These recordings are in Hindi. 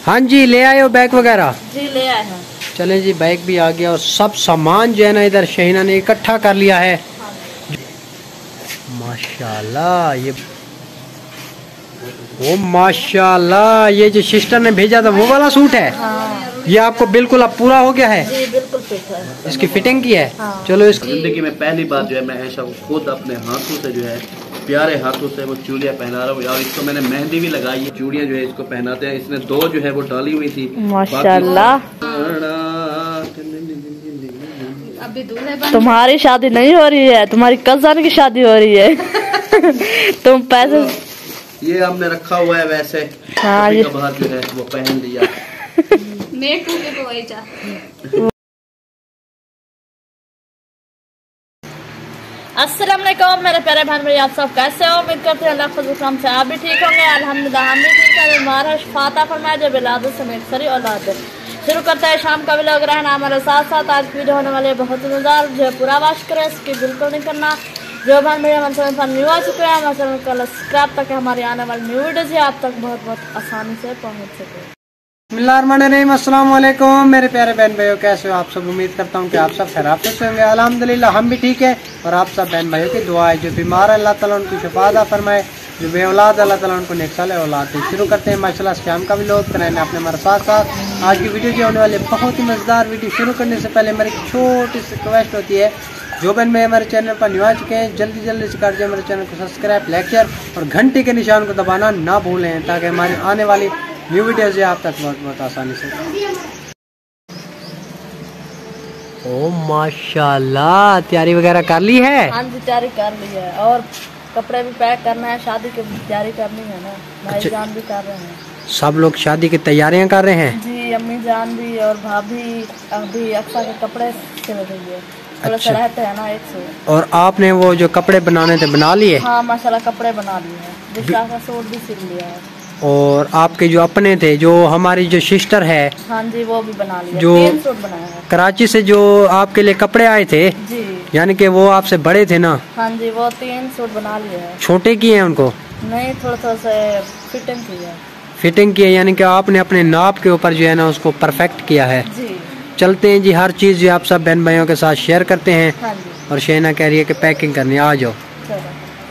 हाँ जी, ले आए हो बैग वगैरह? जी ले आए हैं। चलें जी, बैग भी आ गया और सब सामान जो है ना इधर शहीना ने इकट्ठा कर लिया है। माशाल्लाह, ओ माशाल्लाह, ये जो सिस्टर ने भेजा था वो वाला सूट है। हाँ। ये आपको बिल्कुल अब पूरा हो गया है? जी बिल्कुल फिट है। इसकी फिटिंग की है। हाँ। चलो, इस जिंदगी में पहली बार जो है मैं ऐशा को खुद अपने हाथों से जो है प्यारे हाथों से वो चूड़ियाँ पहना रहा हूँ और इसको मैंने मेहंदी भी लगाई है। चूड़ियाँ जो है इसको पहनाते हैं। इसने 2 जो है वो डाली हुई थी। माशाल्लाह। तुम्हारी शादी नहीं हो रही है, तुम्हारी कजन की शादी हो रही है। तुम पैसे ये हमने रखा हुआ है वैसे। हाँ, कभी कभार जो है वो पहन लिया। अस्सलाम वालेकुम मेरे प्यारे बहन भाई, आप सब कैसे हो? उम्मीद करते हैं अल्लाह फजल से आप भी ठीक होंगे। अल्हम्दुलिल्लाह हम भी ठीक है। महाराज फाता फरमाए जब इलादत से मेरी औलाद है। शुरू करता है शाम का व्लॉग। रहना हमारे साथ साथ। आज की वीडियो होने वाली है बहुत मजेदार, जो है पूरा वाश करें, इसकी बिल्कुल नहीं करना। जो बहन भैया हमारे चैनल पर न्यू आ चुके हैं, हमारे चैनल को सब्सक्राइब ताकि हमारी आने वाली न्यू वीडियोज आप तक बहुत आसानी से पहुँच सके। बिस्मिल्लाहिर्रहमानिर्रहीम, अस्सलाम वालेकुम मेरे प्यारे बहन भाइयों, कैसे हो आप सब? उम्मीद करता हूँ कि आप सब खैरियत से होंगे। अल्हम्दुलिल्लाह हम भी ठीक है और आप सब बहन भाइयों की दुआ है। जो बीमार है अल्लाह ताला उनकी शिफा अता फरमाए, जो बे औलाद अल्लाह ताला उनको नेक साले औलाद दे। शुरू करते हैं माशाल्लाह शाम का व्लॉग। कराने अपने हमारे साथ साथ। आज की वीडियो जो होने वाली है बहुत ही मजेदार वीडियो। शुरू करने से पहले मेरी छोटी सी रिक्वेस्ट होती है, जो बहन भाई हमारे चैनल पर न्यू आ चुके हैं जल्दी जल्दी से कर दिए हमारे चैनल को सब्सक्राइब, लाइक, शेयर और घंटे के निशान को दबाना ना भूलें, ताकि हमारी आने वाली न्यू वीडियोज आप तक बहुत आसानी से। ओ माशाल्लाह, तैयारी वगैरह कर ली है? हाँ जी तैयारी कर ली है और कपड़े भी पैक करना है, शादी की तैयारी करनी है ना। भाई जान भी कर रहे हैं, सब लोग शादी की तैयारियां कर रहे हैं। जी अम्मी जान भी और भाभी अभी अक्सा के कपड़े सिल रही है। थोड़ा सा रहते हैं ना एक से। और आपने वो जो कपड़े बनाने थे बना लिए? हाँ माशाल्लाह कपड़े बना लिए हैं, दूसरा का सूट भी सिल लिया है। और आपके जो अपने थे, जो हमारी जो सिस्टर है, हाँ जी वो भी बना लिया। जो 3 सूट बनाया है कराची से, जो आपके लिए कपड़े आए थे जी, यानी कि वो आपसे बड़े थे ना? हाँ जी वो 3 सूट बना लिए है। छोटे किए हैं उनको? नहीं थोड़ा सा फिटिंग की है। फिटिंग की है, यानी कि आपने अपने नाप के ऊपर जो है ना उसको परफेक्ट किया है। जी चलते हैं जी, हर चीज़ जो आप सब बहन भाइयों के साथ शेयर करते हैं। हाँ जी और शहना कह रही है कि पैकिंग करनी, आ जाओ। चलो।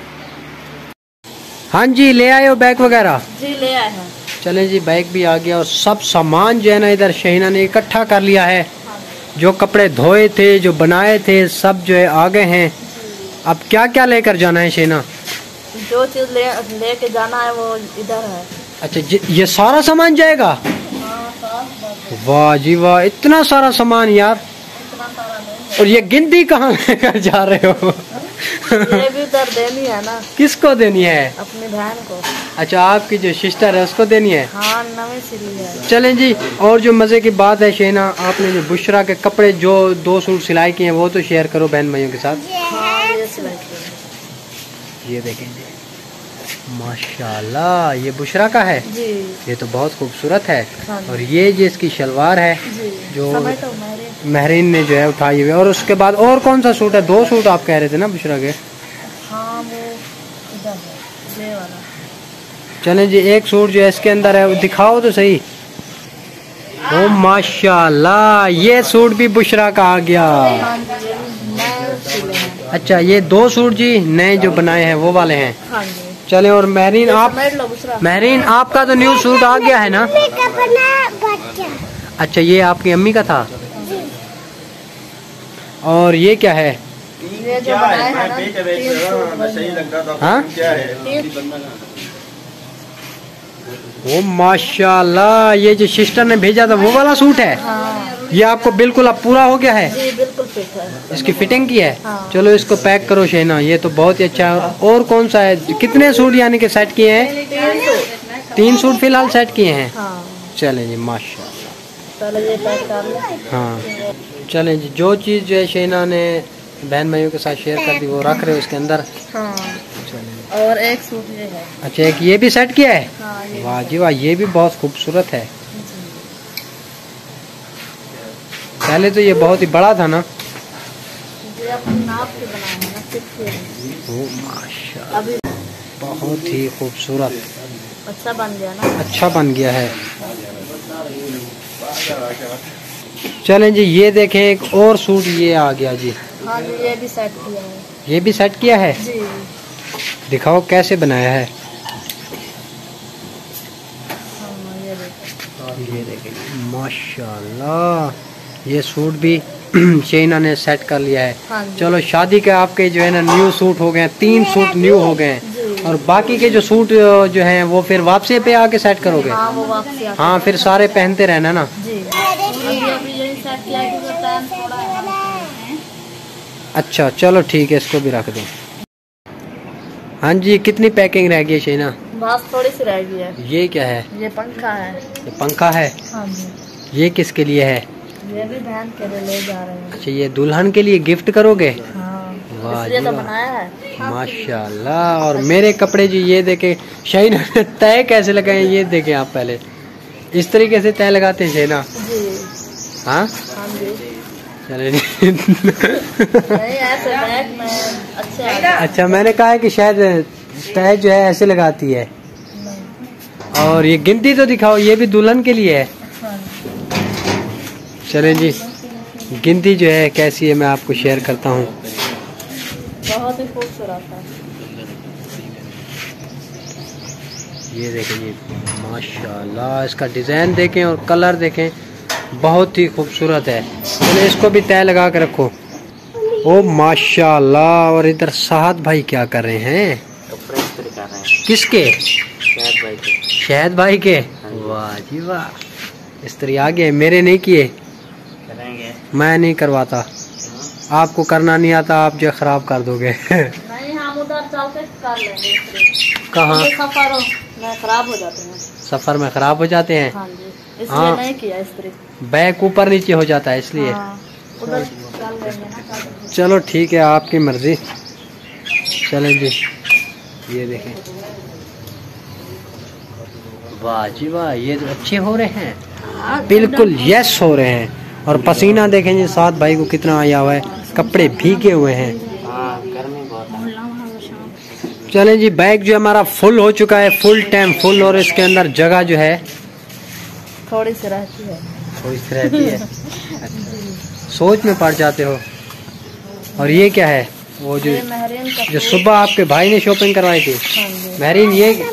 हाँ जी, ले आए हो बैग वगैरह? जी ले आए हैं। चलें जी, बैग भी आ गया और सब सामान जो है ना इधर शहीना ने इकट्ठा कर लिया है। जो कपड़े धोए थे, जो बनाए थे, सब जो है आ गए हैं। अब क्या क्या लेकर जाना है शहीना? जो चीज लेके जाना है वो इधर है। अच्छा, ये सारा सामान जाएगा? हाँ, वाह जी वाह, इतना सारा सामान यार। इतना सारा नहीं। और ये गिनती कहाँ लेकर जा रहे हो? ये भी उधर देनी है ना। किसको देनी है? अपनी बहन को। अच्छा, आपकी जो सिस्टर है उसको देनी है? हाँ नवी सिली है। चलें जी, और जो मज़े की बात है शहना, आपने जो बुशरा के कपड़े जो 2 सूट सिलाई किए हैं वो तो शेयर करो बहन भाइयों के साथ। हाँ ये सिलाई की है। ये देखें जी, माशाल्लाह, ये बुशरा का है जी। ये तो बहुत खूबसूरत है। हाँ और ये जो इसकी शलवार है जी, जो तो महरीन ने जो है उठाई हुई है। और उसके बाद और कौन सा सूट है? 2 सूट आप कह रहे थे ना बुशरा के? हाँ वो इधर है ये वाला। चलें जी, एक सूट जो है इसके अंदर है वो दिखाओ तो सही। ओ माशाल्लाह, ये सूट भी बुशरा का आ गया। हाँ जी ये भी नए सिले हैं। अच्छा, ये 2 सूट जी नए जो बनाए हैं वो वाले हैं। हाँ जी। चले, और महरीन आप महरीन आपका तो न्यू सूट आ गया है ना? अच्छा, ये आपकी अम्मी का था। और ये क्या है? ये जो बनाए हैं ना 3 सूट। हाँ, ओ माशाल्लाह, ये जो सिस्टर ने भेजा था वो वाला सूट है। हाँ। ये आपको बिल्कुल अब पूरा हो गया है? जी बिल्कुल फिट है। इसकी फिटिंग की है। हाँ। चलो इसको पैक करो शहना, ये तो बहुत ही अच्छा है। और कौन सा है? कितने सूट यानी कि सेट किए हैं? 3 सूट फिलहाल सेट किए हैं। हाँ। चलें जी, माशाल्लाह। पहले ये पैक कर लें। हाँ चलें जी, जो चीज़ जो है शहना ने बहन भाइयों के साथ शेयर कर दी वो रख रहे हो उसके अंदर। हाँ। चलें। और एक सूट ये है। अच्छा, एक ये भी सेट किया है? हाँ, ये वाह जी वाह, ये भी बहुत खूबसूरत है। पहले तो ये बहुत ही बड़ा था ना? ये अपने नाप के बनाए हैं ना, फिट के। ओ माशाल्लाह, अभी बहुत ही खूबसूरत। अच्छा बन गया ना? अच्छा बन गया है। चलें जी, ये देखें एक और सूट ये आ गया जी। हाँ जी, ये भी सेट किया है। ये भी सेट किया है जी। दिखाओ कैसे बनाया है। हाँ, ये देखें माशाल्लाह, ये सूट भी शहीना ने सेट कर लिया है। हाँ जी। चलो शादी के आपके जो है ना न्यू सूट हो गए, 3 सूट न्यू हो गए, और बाकी के जो सूट जो हैं वो फिर वापसी पे आके सेट करोगे। हाँ, वो वापसी आके। हाँ, फिर सारे पहनते रहना ना। जी। अभी यही सेट किया है कि टाइम थोड़ा है। अच्छा चलो ठीक है, इसको भी रख दो। हाँ जी, कितनी पैकिंग रह गई है शहीना? बस थोड़ी सी रह गई है। ये क्या है? ये पंखा है। ये पंखा है? हाँ जी। ये किसके लिए है? ये भी बहन के लिए ले जा रहे हैं। अच्छा, ये दुल्हन के लिए गिफ्ट करोगे? हाँ, वाह इसलिए जी तो वाह। बनाया है। माशाल्लाह। और मेरे कपड़े जी ये देखे शहीना ने तय कैसे लगाए, ये देखे आप पहले। इस तरीके से तय लगाते हैं शहीना? जी। हाँ हाँ जी। चले नहीं, ऐसे बैग में अच्छे आ जाते अच्छा, मैंने कहा है कि शायद तय जो है ऐसे लगाती है। हैं। और ये गिनती तो दिखाओ, ये भी दुल्हन के लिए है। हाँ। चलें जी, गिनती जो है कैसी है मैं आपको शेयर करता हूँ। बहुत ही खूबसूरत है। ये देखें जी, माशाल्लाह, इसका डिज़ाइन देखें और कलर देखें, बहुत ही खूबसूरत है। चलिए इसको भी तय लगा के रखो। ओ माशाल्लाह। और इधर साहद भाई क्या कर रहे हैं? कपड़े इस्त्री कर रहे हैं। किसके? शायद भाई के। शहद भाई के? वाह जी वाह, इस्त्री आ गए, मेरे नहीं किए। करेंगे। मैं नहीं करवाता, आपको करना नहीं आता, आप जो खराब कर दोगे। नहीं, हम उधर चल के कर लेंगे इस्त्री। कहाँ? सफर में खराब हो जाते हैं। सफर में खराब हो जाते हैं? हाँ जी, इसलिए हाँ। नहीं किया इस्त्री। बैग ऊपर नीचे हो जाता है इसलिए। हाँ, उधर चल लेंगे ना। चलो ठीक है, आपकी मर्जी। चलें जी, ये देखें, वाह जी वाह, ये तो अच्छे हो रहे हैं, बिल्कुल यस हो रहे हैं। और पसीना देखें जी साथ भाई को कितना आया हुआ है, कपड़े भीगे हुए हैं। हाँ, गर्मी बहुत है। चलें जी, बैग जो हमारा फुल हो चुका है, फुल टाइम फुल, और इसके अंदर जगह जो है थोड़ी सी रहती है। थोड़ी सी रहती है। अच्छा, सोच में पड़ जाते हो। और ये क्या है? वो जो ये महरीन का जो सूट। सुबह आपके भाई ने शॉपिंग करवाई थी। हाँ जी। महरीन,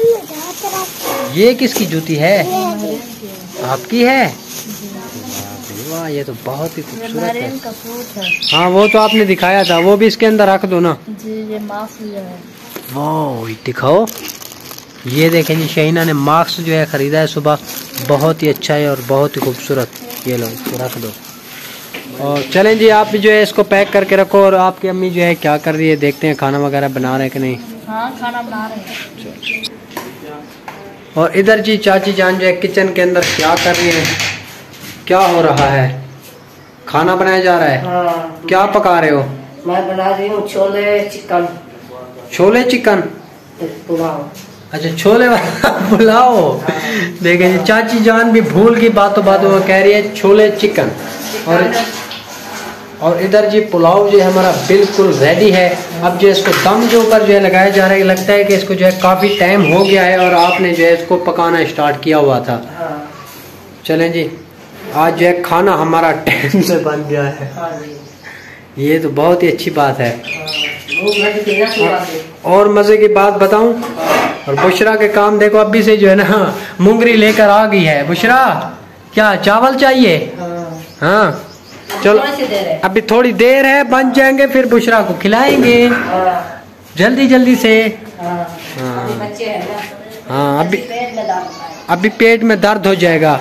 ये किसकी जूती है? महरीन की है। आपकी है? वाह, ये तो बहुत ही ये खूबसूरत है। महरीन का सूट है। हाँ, वो तो आपने दिखाया था, वो भी इसके अंदर रख दो ना। जी, ये मास्क लिया है। वाह, दिखाओ। ये देखें जी, शहीना ने मास्क जो है खरीदा है सुबह, बहुत ही अच्छा है और बहुत ही खूबसूरत। ये लो, इसको रख दो। और चलें जी, आप भी जो है इसको पैक करके रखो। और आपकी अम्मी जो है क्या कर रही है, देखते हैं खाना वगैरह बना रहे हैं कि नहीं। हाँ, खाना बना रहे हैं। और इधर जी चाची जान जो है किचन के अंदर क्या कर रही है, क्या हो रहा है? खाना बनाया जा रहा है। हाँ, क्या पका रहे हो? मैं बना रही हूँ छोले चिकन छोले चिकन? पुलाव। अच्छा, छोले वाला पुलाव। देखें जी, चाची जान भी भूल की बातों में कह रही है छोले चिकन। और इधर जी पुलाव जो है हमारा बिल्कुल रेडी है। अब जो इसको दम के ऊपर जो है लगाया जा रहा है, लगता है कि इसको जो है काफ़ी टाइम हो गया है और आपने जो है इसको पकाना स्टार्ट किया हुआ था। हाँ, चलें जी, आज जो है खाना हमारा टाइम से बन गया है। हाँ जी। ये तो बहुत ही अच्छी बात है। भूख लगी थी ना सुबह से। और मज़े की बात बताऊं, और बुशरा के काम देखो, अभी से जो है ना मुंगरी लेकर आ गई है। बुशरा, क्या चावल चाहिए? हाँ, हाँ चलो, थोड़ी सी देर है। अभी थोड़ी देर है, बन जाएंगे, फिर बुशरा को खिलाएंगे हाँ, जल्दी जल्दी से। हाँ, हाँ। अभी बच्चे हैं ना। हाँ, अभी पेट में दर्द है। अभी पेट में दर्द हो जाएगा।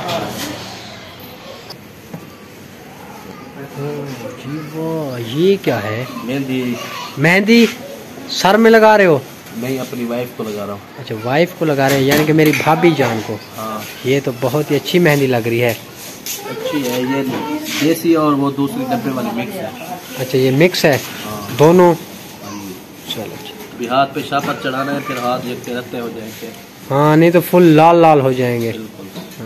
जी वाह, ये क्या है? मेहंदी मेहंदी सर में लगा रहे हो? नहीं, अपनी वाइफ को लगा रहा हूँ। अच्छा, वाइफ को लगा रहे हैं, यानी कि मेरी भाभी जान को। हाँ, ये तो बहुत ही अच्छी मेहंदी लग रही है। अच्छी है ये, देसी और वो दूसरी डब्बे वाली मिक्स है। अच्छा, ये मिक्स है हाँ। दोनों। चलो, अभी हाथ पे शापर चढ़ाना है, फिर हाथ एक के रत्ते हो जाएंगे। हाँ, नहीं तो फुल लाल लाल हो जाएंगे। बिल्कुल।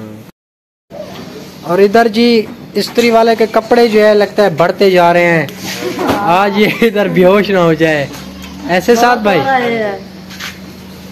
और इधर जी इस्त्री वाले के कपड़े जो है लगता है बढ़ते जा रहे हैं। आज ये इधर बेहोश ना हो जाए ऐसे। साथ भाई,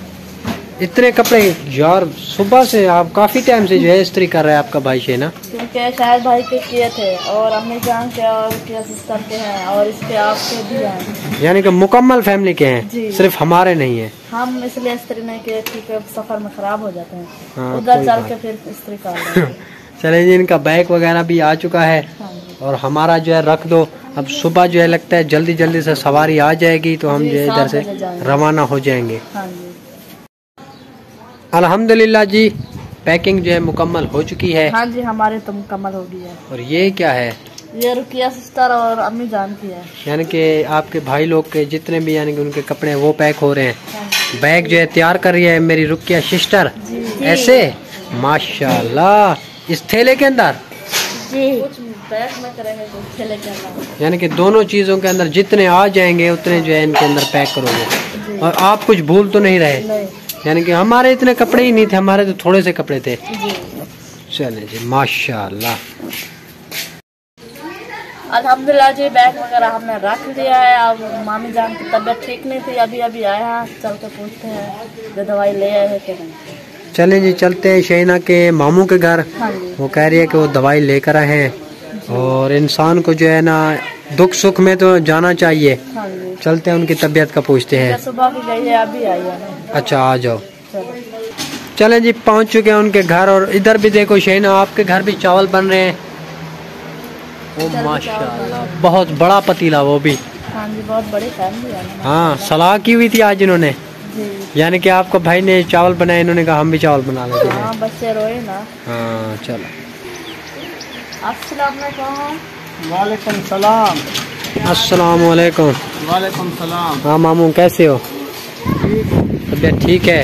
इतने कपड़े यार, सुबह से आप काफी टाइम से जो है इस्त्री कर रहा है आपका भाई शे ना? के शायद भाई के किए थे और अम्मी जान के और किया सिस्टर के हैं और इसके आपके भी हैं। यानी कि मुकम्मल फैमिली के हैं, जी। सिर्फ हमारे नहीं है। हम इसलिए इस्त्री नहीं किए क्योंकि सफर में खराब हो जाते हैं। हाँ, उधर चल के फिर इस्त्री कर चले जी, इनका बैग वगैरह भी आ चुका है और हमारा जो है रख दो। अब सुबह जो है लगता है जल्दी जल्दी से सवारी आ जाएगी तो हम जो है इधर से रवाना हो जाएंगे। अल्हम्दुलिल्लाह जी, पैकिंग जो है मुकम्मल हो चुकी है। हाँ जी, हमारे तो मुकम्मल हो गई है। और ये क्या है? ये रुकिया सिस्टर और अम्मी जान की है। यानी कि आपके भाई लोग के जितने भी यानी कि उनके कपड़े वो पैक हो रहे हैं। बैग जो है तैयार कर रही है मेरी रुकिया सिस्टर। ऐसे माशाल्लाह, इस थैले के अंदर जी कुछ बैग में करेंगे, कुछ थैले के अंदर। यानी कि दोनों चीजों के अंदर जितने आ जाएंगे उतने जो है इनके अंदर पैक करोगे। और आप कुछ भूल तो नहीं रहे? नहीं। यानी कि हमारे इतने कपड़े ही नहीं थे, हमारे तो थोड़े से कपड़े थे। चले जी, माशाल्लाह। अल्हम्दुलिल्लाह जी, बैग वगैरह हमने रख लिया है। अब मामी जान की तबीयत ठीक नहीं थी, अभी अभी आए हैं, चल के पूछते हैं जो दवाई ले आए हैं कि नहीं। चले जी, चलते हैं शहीना के मामू के घर। हाँ जी। वो कह रही है कि वो दवाई लेकर आए हैं और इंसान को जो है ना दुख सुख में तो जाना चाहिए। हाँ जी। चलते हैं उनकी तबीयत का पूछते हैं। सुबह की गई है, अभी आई है। अच्छा, आ जाओ। चले जी, पहुंच चुके हैं उनके घर। और इधर भी देखो शहीना, आपके घर भी चावल बन रहे हैं। ओ माशाल्लाह, बहुत बड़ा पतीला वो भी। हाँ जी, बहुत बड़ी फैमिली है। हाँ, सलाह की हुई थी आज इन्होंने, यानी कि आपको भाई ने चावल बनाए, इन्होंने कहा हम भी चावल बना लेते हैं। हाँ, बच्चे रोए ना। हाँ, चलो। अस्सलाम वालेकुम। वालेकुम सलाम। अस्सलाम वालेकुम। वालेकुम सलाम। हाँ मामू, कैसे हो? तबीयत ठीक है?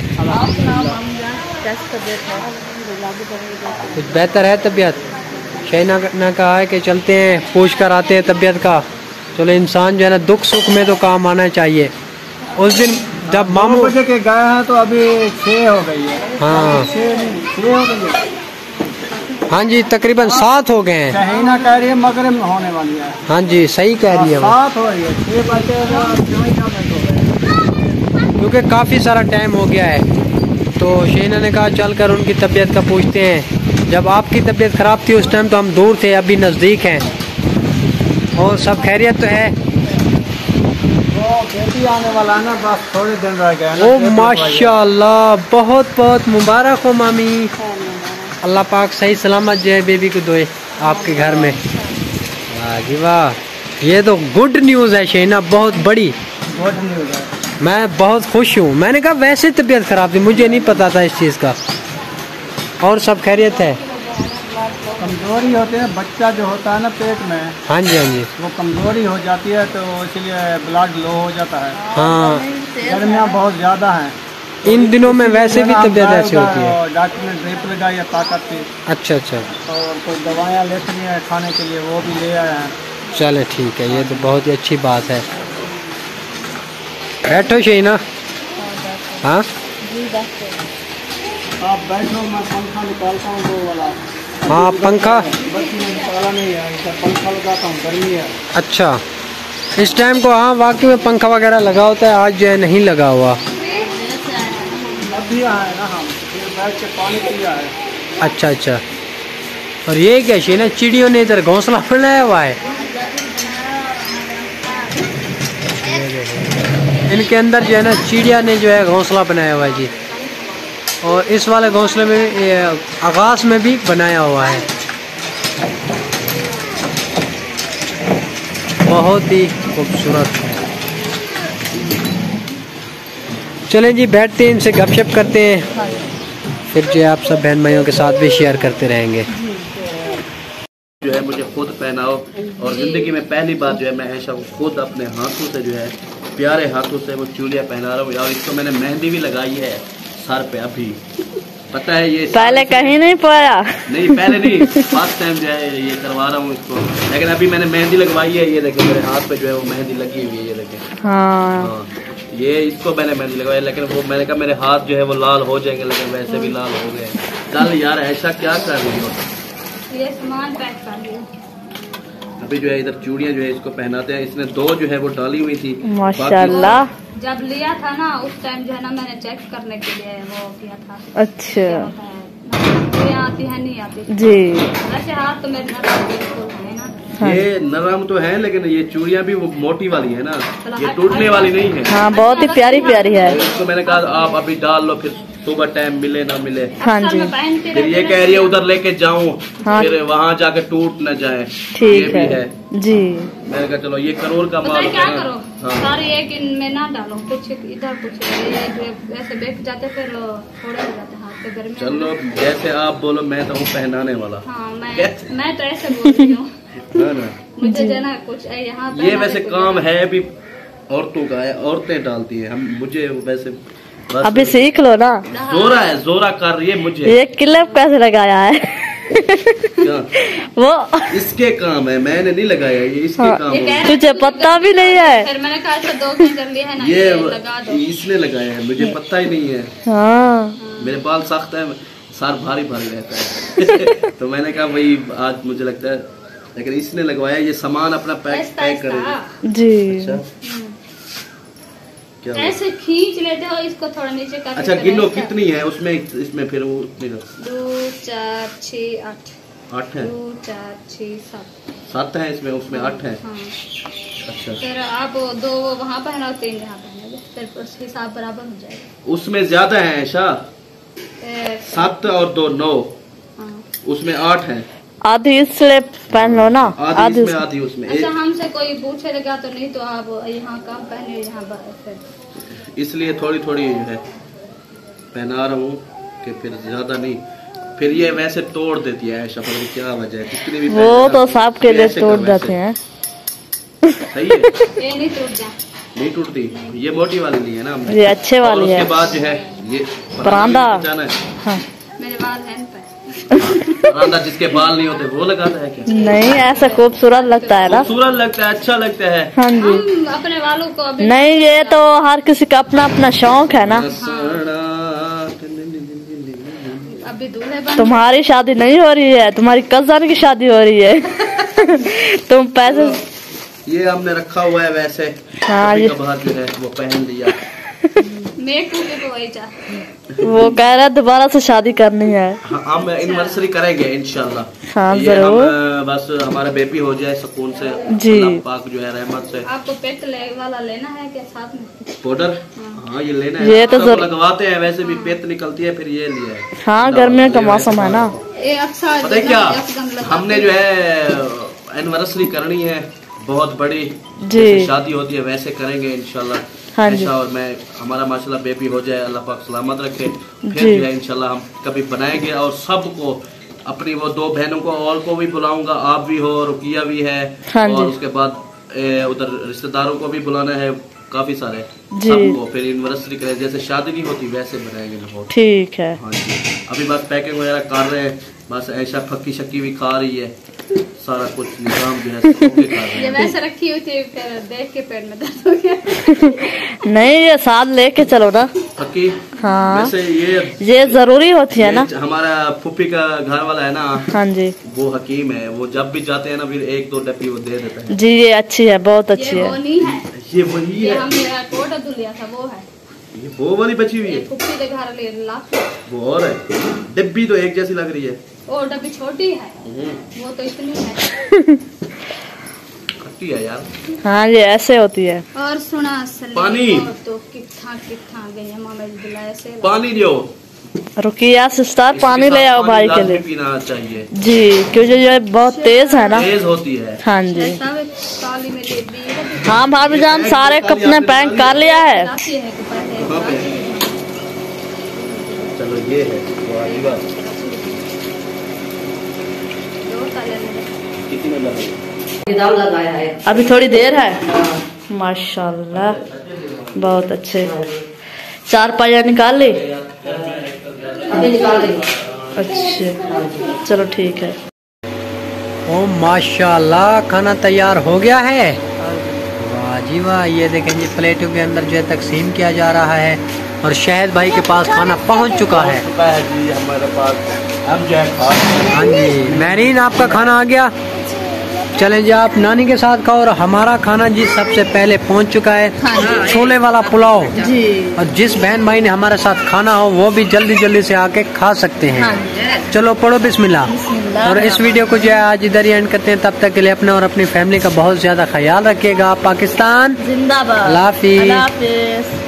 कुछ बेहतर है तबीयत? शहीना ने कहा है कि चलते हैं, पूछ कर आते हैं तबीयत का। चलो, इंसान जो है ना दुख सुख में तो काम आना चाहिए। उस दिन जब मामू बजे के गए हैं तो अभी 6 हो गई है। हाँ 6 हो गई है। हाँ जी, तकरीबन 7 हो गए हैं। शहीना कह रही है मगरिब में होने वाली है। हाँ जी, सही कह रही है वो। 7 हो रही है, 6 बजे क्योंकि काफ़ी सारा टाइम हो गया है। तो शहीना ने कहा चल कर उनकी तबीयत का पूछते हैं। जब आपकी तबीयत ख़राब थी उस टाइम तो हम दूर थे, अभी नज़दीक हैं। और सब खैरियत तो है? बेटी आने वाला है ना, बस थोड़े दिन रह गए। ओ माशाल्लाह, बहुत बहुत मुबारक हो मामी। अल्लाह पाक सही सलामत जो है बेबी को दोए आपके घर में। वाह जी वाह, ये तो गुड न्यूज़ है शहीना, बहुत बड़ी गुड न्यूज़ है। मैं बहुत खुश हूँ। मैंने कहा वैसे तबीयत खराब थी, मुझे नहीं पता था इस चीज़ का। और सब खैरियत है? कमजोरी होती है, बच्चा जो होता है ना पेट में। हाँ जी, हाँ जी। वो कमजोरी हो जाती है तो इसलिए ब्लड लो हो जाता है। हाँ, गर्मियाँ बहुत ज़्यादा हैं। इन दिनों में वैसे भी तबीयत ऐसी होती है। डॉक्टर ने ड्रिप लगाई है ताकत की। अच्छा अच्छा। और कोई दवाइयाँ लेती हैं खाने के लिए, वो भी ले आए हैं। चले ठीक है, ये तो बहुत ही अच्छी बात है। बैठो शहीना। हाँ आप बैठो, मैं पंखा निकालता हूँ वो वाला। हाँ, पंखा बच्ची ने निकाला नहीं है, इधर पंखा लगाता हूँ, गर्मी है। अच्छा, इस टाइम को हाँ वाकई में पंखा वगैरह लगा होता है, आज जो है नहीं लगा हुआ। अभी आए ना हम, फिर बैठ के पानी पिया है। अच्छा अच्छा। और ये क्या शहीना, चिड़ियों ने इधर घोंसला बनाया हुआ है। इनके अंदर जो है ना चिड़िया ने जो है घोंसला बनाया हुआ है जी। और इस वाले घोंसले में आकाश में भी बनाया हुआ है। बहुत ही खूबसूरत। चलें जी, बैठते हैं, इनसे गपशप करते हैं, फिर जो है आप सब बहन भाइयों के साथ भी शेयर करते रहेंगे। जो है मुझे खुद पहनाओ, और ज़िंदगी में पहली बार जो है मैं ऐशा को खुद अपने हाथों से जो है प्यारे हाथों से वो चूड़ियाँ पहना रहा हूँ। और इसको मैंने मेहंदी भी लगाई है सर पे। अभी पता है ये पहले कहीं नहीं पाया। नहीं, पहले नहीं, फर्स्ट टाइम जो है ये करवा रहा हूँ इसको। लेकिन अभी मैंने मेहंदी लगवाई है, ये देखें मेरे हाथ पे जो है वो मेहंदी लगी हुई है, ये देखें। हाँ, ये इसको मैंने मेहंदी लगवाई, लेकिन वो मैंने कहा मेरे हाथ जो है वो लाल हो जाएंगे, लेकिन वैसे भी लाल हो गए। चल यार, ऐसा क्या कर रही हो? ये सामान पैक कर लिया। अभी जो है इधर चूड़ियाँ जो है इसको पहनाते हैं। इसने 2 जो है वो डाली हुई थी माशाल्लाह। जब लिया था ना उस टाइम जो है ना मैंने चेक करने के लिए वो किया था। अच्छा, चूड़ियाँ आती है नहीं आती जी। वैसे हाथ तो मेरे नरम बिल्कुल है ना। हाँ। ये नरम तो है लेकिन ये चूड़ियाँ भी वो मोटी वाली है ना, ये टूटने वाली नहीं है। हाँ बहुत ही प्यारी प्यारी है। इसको मैंने कहा आप अभी डाल लो, फिर सुबह टाइम मिले ना मिले। हाँ जी। फिर ये कह रही है उधर लेके जाऊं, हाँ। फिर वहाँ जाके टूट न जाए। ठीक ये है। भी है जी। मैंने कहा चलो ये करोड़ का माल क्या है ना। करो हाँ। सारे एक इनमें ना डालो, कुछ इधर कुछ ये ऐसे बेच जाते फिर थोड़े हो जाते हाथ पे गर्मी। चलो जैसे आप बोलो, मैं तो हूँ पहनाने वाला। हाँ मैं तो ऐसे बोल रही हूँ। है ना। मुझे जो ना कुछ यहाँ ये वैसे काम है भी औरतों का है, औरतें डालती है। हम मुझे वैसे बस अभी सीख लो ना। जोरा है, जोरा कर रही है मुझे। ये क्लिप कैसे लगाया है? क्या वो इसके काम है, मैंने नहीं लगाया, ये इसके हाँ। काम है। तुझे पता भी नहीं है? फिर मैंने कहा ऐसा 2 घंटे कर लिया है ना, ये लगा दो। इसने लगाया है, मुझे पता ही नहीं है। हाँ। मेरे बाल सख्त है, सर भारी भारी रहता है। तो मैंने कहा भाई आज मुझे लगता है, लेकिन इसने लगवाया। ये सामान अपना पैक करेगा जी। अच्छा क्या ऐसे खींच लेते हो इसको थोड़ा नीचे कर। अच्छा गिनो कितनी है उसमें, इसमें फिर वो 2 4 6 8 8 है, 2 4 6 7 7 है इसमें, उसमें 8 है। हाँ। अच्छा फिर आप 2 वहाँ पहनाओ 3 यहाँ पहनोगे, फिर उस हिसाब बराबर हो जाएगा। उसमें ज्यादा है शाह, 7 और 2 9, हाँ। उसमें 8 है। आधी इसलिए पहन लो ना। आधी इसमें आधी उसमें। अच्छा हमसे कोई पूछे लगा तो नहीं, तो आप यहाँ कम पहने यहाँ फिर इसलिए थोड़ी थोड़ी जो है पहना रहा हूँ कि फिर ज्यादा नहीं। फिर ये वैसे तोड़ देती है ऐसा, पता नहीं क्या वजह है। कितनी भी वो तो सांप के लिए तोड़ देते हैं। सही है, ये नहीं टूट जा। नहीं टूटती। ये मोटी वाली नहीं है ना हमने। ये अच्छे वाली और है। उसके बाद जो है ये परांदा। जाना है। हाँ। मेरे बाल हैं पे। परांदा जिसके बाल नहीं होते वो लगाता है क्या? नहीं ऐसा खूबसूरत लगता है ना। खूबसूरत लगता है, अच्छा लगता है। हाँ जी। हम अपने बालों को अभी नहीं ये तो हर किसी का अपना अपना शौक है ना। अभी दूल्हे बन। तुम्हारी शादी नहीं हो रही है, तुम्हारी कजन की शादी हो रही है। तुम पैसे ये हमने रखा हुआ है वैसे। हाँ, कभी ये- कभार जो है वो पहन लिया। मेक को वही चाहते। वो कह रहा है दोबारा से शादी करनी है। हाँ, हम एनिवर्सरी करेंगे इंशाल्लाह। हाँ, ये जरूर। हम बस हमारा बेबी हो जाए सुकून से। जी। अल्लाह पाक जो है रहमत से। आपको पेट वाला लेना है क्या साथ में? पाउडर हाँ ये लेना है। ये तो सब लगवाते हैं वैसे भी, पेट निकलती है फिर ये लिया है। हाँ गर्मियों का मौसम है ना। ये अच्छा पता है क्या, हमने जो है एनिवर्सरी करनी है बहुत बड़ी। जी। जैसे शादी होती है वैसे करेंगे इंशाल्लाह। हाँ जी। ऐसा और मैं हमारा माशाल्लाह बेबी हो जाए, अल्लाह पाक सलामत रखे। फिर जी। जो है इंशाल्लाह हम कभी बनाएंगे और सबको, अपनी वो 2 बहनों को और को भी बुलाऊंगा, आप भी हो, रुकिया भी है। हाँ जी। और उसके बाद उधर रिश्तेदारों को भी बुलाना है काफी सारे। जी। सबको फिर एनिवर्सरी करें, जैसे शादी नहीं होती वैसे बनाएंगे बहुत। ठीक है। हाँ जी। अभी बस पैकिंग वगैरह कर रहे हैं, बस ऐसा फक्की शक्की भी खा रही है, सारा कुछ निजाम जो है सब कर रहे ये हैं। वैसे रखी हुई थी, फिर देख के पेट में दर्द हो गया। नहीं ये साथ लेके चलो ना। फक्की हाँ वैसे ये जरूरी होती है ना। हमारा फुफी का घर वाला है ना, हाँ जी। वो हकीम है। वो जब भी जाते हैं ना फिर 1-2 डब्बी वो दे देता है। जी ये अच्छी है, बहुत अच्छी ये वो है। नहीं है, ये वही ये है, हमने कोटा धुल लिया था, वो है। ये वो वाली बची हुई ये है। कुप्पी के घर ले ला। वो और है, डब्बी तो एक जैसी लग रही है। वो डब्बी छोटी है, वो तो इतनी है। खट्टी है यार। हाँ ये ऐसे होती है। और सुना पानी। तो कितना गई है मामा जी बुलाए से। पानी दो। रुकिया सिस्टर इसके पानी ले साथ आओ भाई के लाजमी लिए। पीना चाहिए, जी क्योंकि ये बहुत तेज है ना। तेज होती है। हाँ जी। सब ताली में ले दी। हाँ भाभी जान सारे कपड़े पैक कर लिया है। लाती है कि पहले कहाँ पे? चलो ये है वो वाली बात। दो ताले में। कितनी में लगी? दाम लगाया है। अभी थोड़ी देर है। माशाल्लाह बहुत अच्छे। 4 पाया निकाल ली। अभी निकाल रही हूँ। अच्छा चलो ठीक है। ओ माशाल्लाह खाना तैयार हो गया है। वाह जी वाह, ये देखें जी प्लेटों के अंदर जो है तकसीम किया जा रहा है और शहद भाई के पास खाना पहुंच चुका है। जी हमारे पास हम जो है खा। हाँ जी महरीन आपका खाना आ गया। चलें जी, आप नानी के साथ खाओ। और हमारा खाना जी सबसे पहले पहुंच चुका है, छोले वाला पुलाव जी। और जिस बहन भाई ने हमारे साथ खाना हो वो भी जल्दी जल्दी से आके खा सकते हैं। चलो पढ़ो बिस्मिल्लाह। और इस वीडियो को जो है आज इधर ही एंड करते हैं। तब तक के लिए अपने और अपनी फैमिली का बहुत ज्यादा ख्याल रखिएगा। पाकिस्तान जिंदाबाद। अल्लाह हाफिज। अल्लाह हाफिज।